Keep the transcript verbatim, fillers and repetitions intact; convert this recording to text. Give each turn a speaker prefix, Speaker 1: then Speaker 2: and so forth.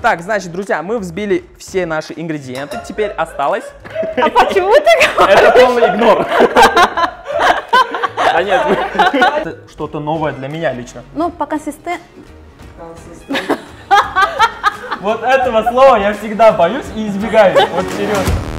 Speaker 1: Так, значит, друзья, мы взбили все наши ингредиенты. Теперь осталось...
Speaker 2: А почему ты говоришь?
Speaker 1: Это полный игнор. А нет, это что-то новое для меня лично.
Speaker 2: Ну, по консистенции...
Speaker 1: Вот этого слова я всегда боюсь и избегаю. Вот серьезно.